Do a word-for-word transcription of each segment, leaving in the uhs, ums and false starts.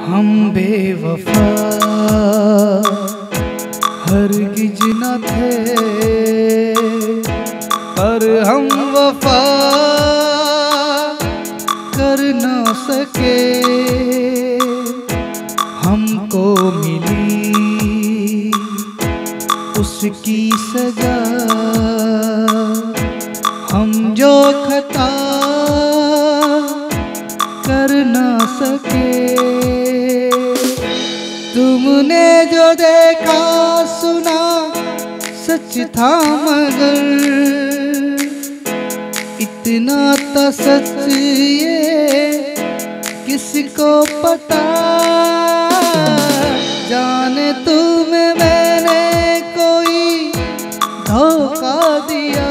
हम बेवफा हरगिज न थे, पर हम वफा कर न सके। हमको मिली उसकी सजा, हम जो खता कर न सके। तुमने जो देखा सुना सच था, मगर इतना तो सच ये किसको पता। जाने तुम्हें मैंने कोई धोखा दिया,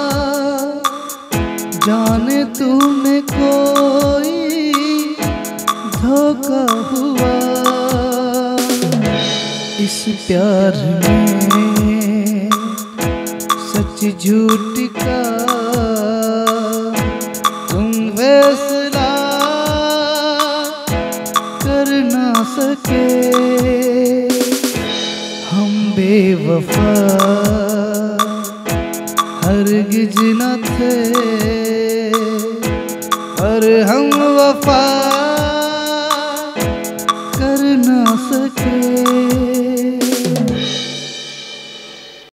जाने तुम्हें कोई धोखा हुआ। इस प्यार में सच झूठ का तुम फैसला कर ना सके। हम बेवफा हरगिज न थे, पर हम वफा